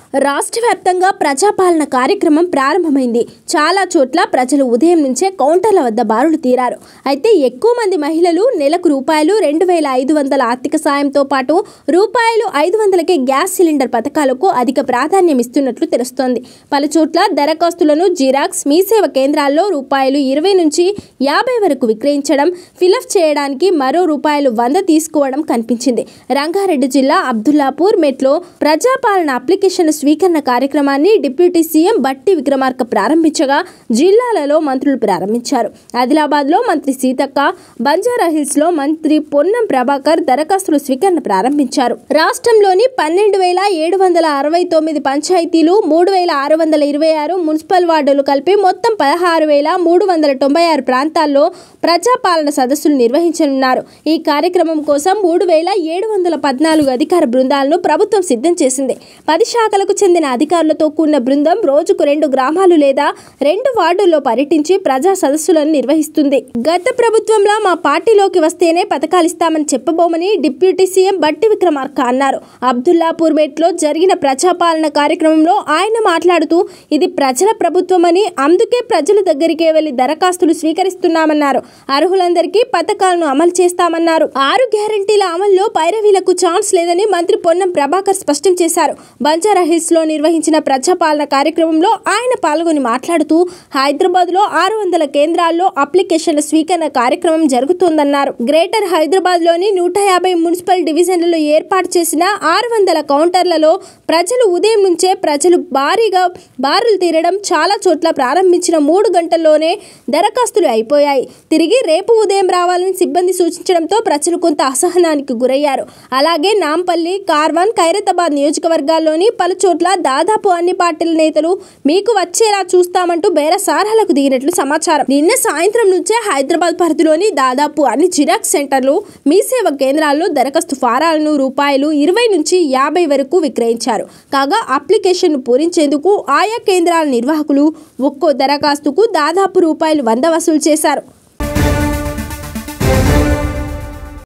రాష్ట్ర వ్యాప్తంగా ప్రజాపాలన కార్యక్రమం ప్రారంభమైంది. చాలా చోట్ల ప్రజలు ఉదయం నుంచే కౌంటర్ల వద్ద బారులు తీరారు. అయితే ఎక్కువ మంది మహిళలు నెలకు రూపాయలు 2,500 ఆర్థిక సాయంతో పాటు రూపాయలు 500కే గ్యాస్ సిలిండర్ పథకాలకు అధిక ప్రాధాన్యం ఇస్తున్నట్లు తెలుస్తోంది. పలు చోట్ల దరఖాస్తులను జిరాక్స్, మీ సేవ కేంద్రాల్లో రూపాయలు 20 నుంచి 50 వరకు విక్రయించడం, ఫిలప్ చేయడానికి మరో రూపాయలు 100 తీసుకోవడం కనిపించింది. రంగారెడ్డి జిల్లా అబ్దుల్లాపూర్ మెట్లో ప్రజాపాలన అప్లికేషన్ స్వీకరణ కార్యక్రమాన్ని డిప్యూటీ సీఎం బట్టి విక్రమార్క ప్రారంభించగా జిల్లాలలో మంత్రులు ప్రారంభించారు. ఆదిలాబాద్లో మంత్రి సీతక్క, బంజారాహిల్స్లో మంత్రి పొన్నం ప్రభాకర్ దరఖాస్తుల స్వీకరణ ప్రారంభించారు. రాష్ట్రంలోని 12,769 పంచాయతీలు, 3,626 మున్సిపల్ వార్డులు కలిపి మొత్తం 16,396 ప్రాంతాల్లో ప్రజాపాలన సదస్సులు నిర్వహించనున్నారు. ఈ కార్యక్రమం కోసం 3,714 అధికార బృందాలను ప్రభుత్వం సిద్ధం చేసింది. 10 శాఖలకు చెందిన అధికారులతో కూడిన బృందం రోజుకు 2 గ్రామాలు లేదా 2 వార్డుల్లో పర్యటించి ప్రజా సదస్సులను నిర్వహిస్తుంది. గత ప్రభుత్వంలో మా పార్టీలోకి వస్తేనే పథకాలు ఇస్తామని చెప్పబోమని డిప్యూటీ సీఎం బట్టి విక్రమార్క అన్నారు. అబ్దుల్లాపూర్ మెట్లో జరిగిన ప్రజాపాలన కార్యక్రమంలో ఆయన మాట్లాడుతూ, ఇది ప్రజల ప్రభుత్వమని, అందుకే ప్రజల దగ్గరికే వెళ్లి దరఖాస్తులు స్వీకరిస్తున్నామన్నారు. అర్హులందరికీ పథకాలను అమలు చేస్తామన్నారు. 6 గ్యారంటీల అమల్లో పైరవీలకు ఛాన్స్ లేదని మంత్రి పొన్నం ప్రభాకర్ స్పష్టం చేశారు. బంజారాహిల్స్ లో నిర్వహించిన ప్రజాపాలన కార్యక్రమంలో ఆయన పాల్గొని మాట్లాడుతూ, హైదరాబాద్లో 600 కేంద్రాల్లో అప్లికేషన్ల స్వీకరణ కార్యక్రమం జరుగుతోందన్నారు. గ్రేటర్ హైదరాబాద్లోని 150 మున్సిపల్ డివిజన్లలో ఏర్పాటు చేసిన 600 కౌంటర్లలో ప్రజలు ఉదయం నుంచే భారీగా బారులు తీరడం, చాలా చోట్ల ప్రారంభించిన 3 గంటల్లోనే దరఖాస్తులు అయిపోయాయి. తిరిగి రేపు ఉదయం రావాలని సిబ్బంది సూచించడంతో ప్రజలు కొంత అసహనానికి గురయ్యారు. అలాగే నాంపల్లి, కార్వాన్, ఖైరతాబాద్ నియోజకవర్గాల్లోని పలు చోట్ల దాదాపు అన్ని పార్టీల నేతలు మీకు వచ్చేలా చూస్తామంటూ బేరసారాలకు దిగినట్లు సమాచారం. నిన్న సాయంత్రం నుంచే హైదరాబాద్ పరిధిలోని దాదాపు అన్ని జిరాక్స్ సెంటర్లు, మీ సేవ కేంద్రాల్లో దరఖాస్తు ఫారాలను రూపాయలు 20 నుంచి 50 వరకు విక్రయించారు. కాగా అప్లికేషన్ను పూరించేందుకు ఆయా కేంద్రాల నిర్వాహకులు ఒక్కో దరఖాస్తుకు దాదాపు రూపాయలు 100 వసూలు చేశారు.